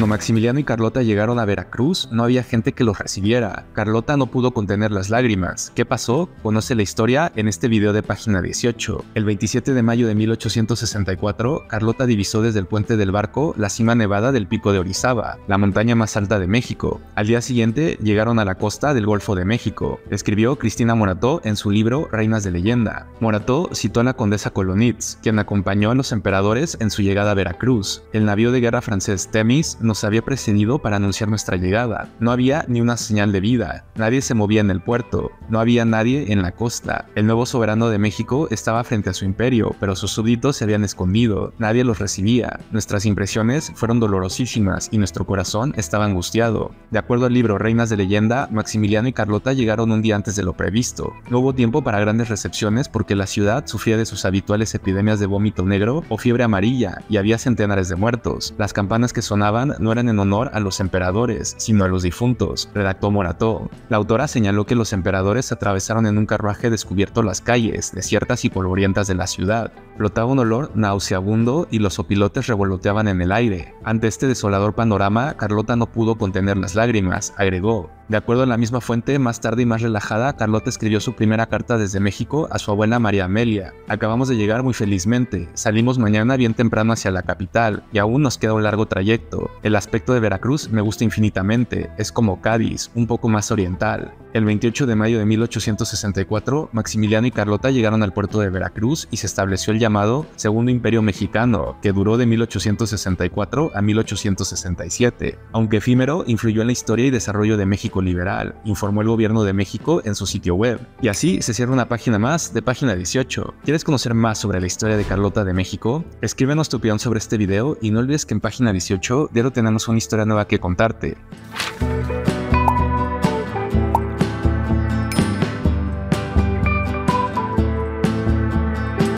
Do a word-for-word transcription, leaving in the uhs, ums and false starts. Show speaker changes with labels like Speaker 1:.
Speaker 1: Maximiliano y Carlota llegaron a Veracruz, no había gente que los recibiera. Carlota no pudo contener las lágrimas. ¿Qué pasó? Conoce la historia en este video de página dieciocho. El veintisiete de mayo de mil ochocientos sesenta y cuatro, Carlota divisó desde el puente del barco la cima nevada del Pico de Orizaba, la montaña más alta de México. Al día siguiente, llegaron a la costa del Golfo de México, escribió Cristina Morató en su libro Reinas de Leyenda. Morató citó a la condesa Colonitz, quien acompañó a los emperadores en su llegada a Veracruz. El navío de guerra francés Temis nos había precedido para anunciar nuestra llegada. No había ni una señal de vida, nadie se movía en el puerto, no había nadie en la costa. El nuevo soberano de México estaba frente a su imperio, pero sus súbditos se habían escondido, nadie los recibía. Nuestras impresiones fueron dolorosísimas y nuestro corazón estaba angustiado. De acuerdo al libro Reinas de Leyenda, Maximiliano y Carlota llegaron un día antes de lo previsto. No hubo tiempo para grandes recepciones porque la ciudad sufría de sus habituales epidemias de vómito negro o fiebre amarilla y había centenares de muertos. Las campanas que sonaban no eran en honor a los emperadores, sino a los difuntos, redactó Morató. La autora señaló que los emperadores atravesaron en un carruaje descubierto las calles, desiertas y polvorientas de la ciudad. Flotaba un olor nauseabundo y los opilotes revoloteaban en el aire. Ante este desolador panorama, Carlota no pudo contener las lágrimas, agregó. De acuerdo a la misma fuente, más tarde y más relajada, Carlota escribió su primera carta desde México a su abuela María Amelia. Acabamos de llegar muy felizmente, salimos mañana bien temprano hacia la capital, y aún nos queda un largo trayecto. El aspecto de Veracruz me gusta infinitamente, es como Cádiz, un poco más oriental. El veintiocho de mayo de mil ochocientos sesenta y cuatro, Maximiliano y Carlota llegaron al puerto de Veracruz y se estableció el llamado Segundo Imperio Mexicano, que duró de mil ochocientos sesenta y cuatro a mil ochocientos sesenta y siete. Aunque efímero, influyó en la historia y desarrollo de México liberal, informó el gobierno de México en su sitio web. Y así se cierra una página más de página dieciocho. ¿Quieres conocer más sobre la historia de Carlota de México? Escríbenos tu opinión sobre este video y no olvides que en página dieciocho diario tenemos una historia nueva que contarte.